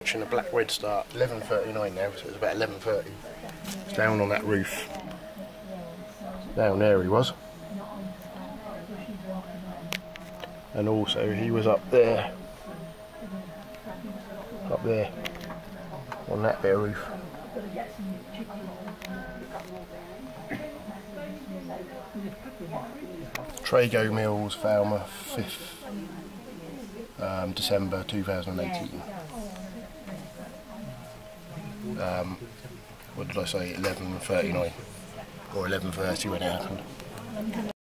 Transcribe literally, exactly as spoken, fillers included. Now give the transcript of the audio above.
watching the Blackredstart, eleven thirty-nine now, so it's about eleven thirty. It's down on that roof. Down there he was. And also he was up there. Up there. On that bit of roof. Trago Mills, Falmouth, fifth um, December two thousand eighteen. Um, what did I say? eleven thirty-nine or eleven thirty when it happened.